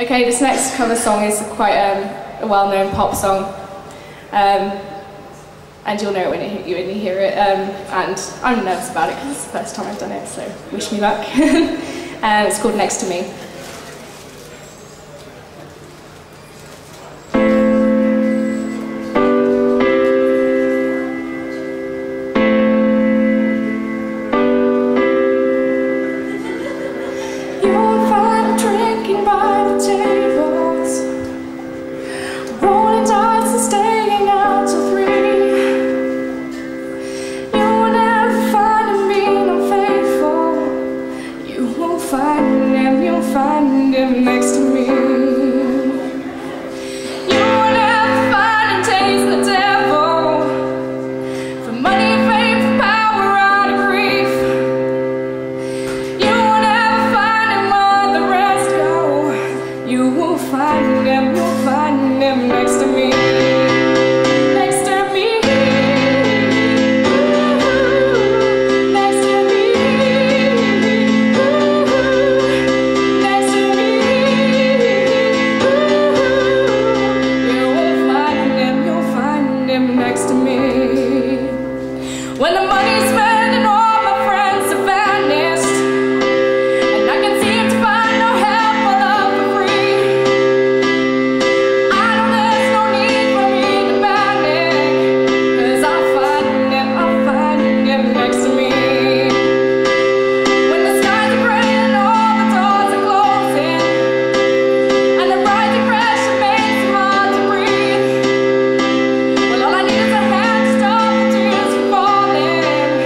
Okay, this next cover song is quite a well-known pop song, and you'll know it when you hear it. And I'm nervous about it because it's the first time I've done it, so wish me luck. It's called Next to Me. You'll find him next to me. You'll never find him taste the devil. For money, fame, for power, out of grief. You'll never find him while the rest go. You will find him, you'll find him next to me. When the money's spent and all my friends have vanished, and I can seem to find no help or love for free, I know there's no need for me to panic, 'cause I'll find him next to me. When the skies are gray and all the doors are closing, and the rising pressure makes it hard to breathe, well, all I need is a hand to stop the tears from falling.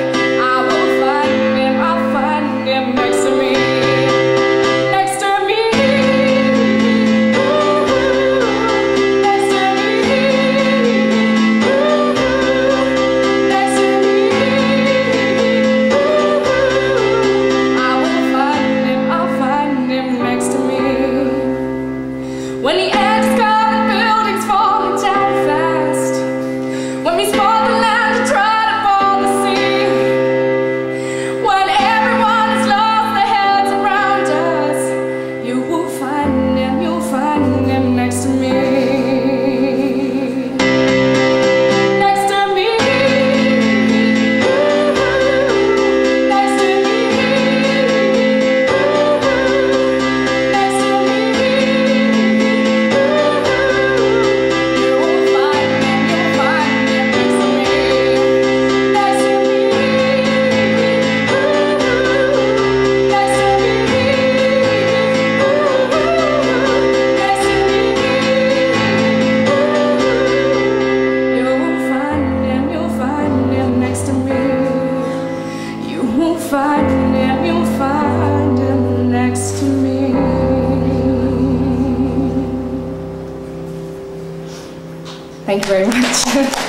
Next to me, next to me, next to me, next to me. I'll find him next to me. When the end is gone and buildings falling down fast, when we spoil the land and try to fall the sea, when everyone is lost their heads around us, you'll find him next to me. Next to me, next to me, next to me. You'll find him next to me. Next to me, next to me, next to me. You'll find him next to me. You will find him next to me. Thank you very much.